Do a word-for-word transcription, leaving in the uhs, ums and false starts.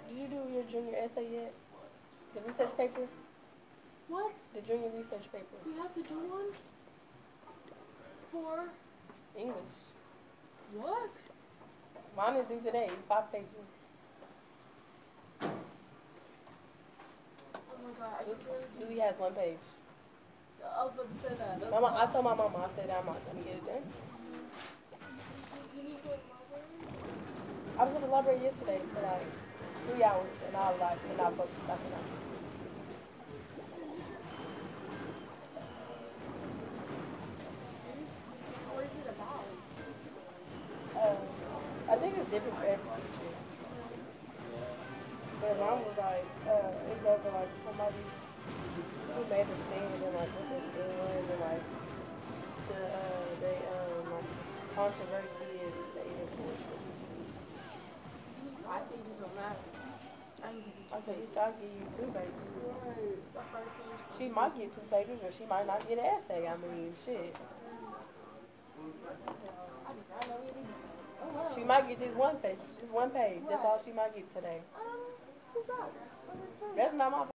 Did you do your junior essay yet? The research paper? What? The junior research paper. We have to do one? For? English. What? Mine is due today. It's five pages. Oh my god. Lily has one page. I was about to say that. That's Mama, I told my mama, I said I'm not going to get it done. Did you go to the library? I was at the library yesterday for like three hours, and I was like, and I focused after that. What is it about? Um, I think it's different for every teacher. But mom was like, uh, it's over like somebody who made a stand and like what their stand was and like the uh, they um like controversy and the influences. Five pages on that. I can give you two I said, pages. I'll give you two pages. Right. The first page. She might get two pages or she might not get an essay. I mean, shit. I did not know we did that. Oh, wow. She might get this one page, this one page. That's all she might get today. Um, who's that? That's not my